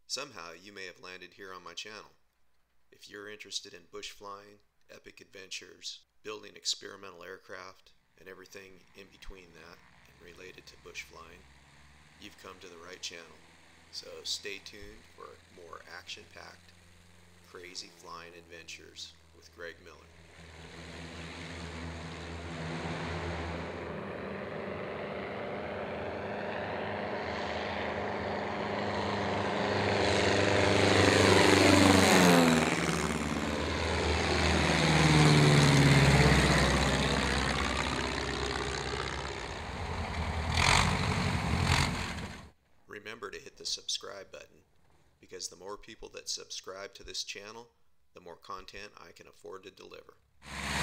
Somehow you may have landed here on my channel. If you're interested in bush flying, epic adventures, building experimental aircraft, and everything in between that and related to bush flying, you've come to the right channel. So stay tuned for more action-packed, crazy flying adventures with Greg Miller. Remember to hit the subscribe button, because the more people that subscribe to this channel, the more content I can afford to deliver.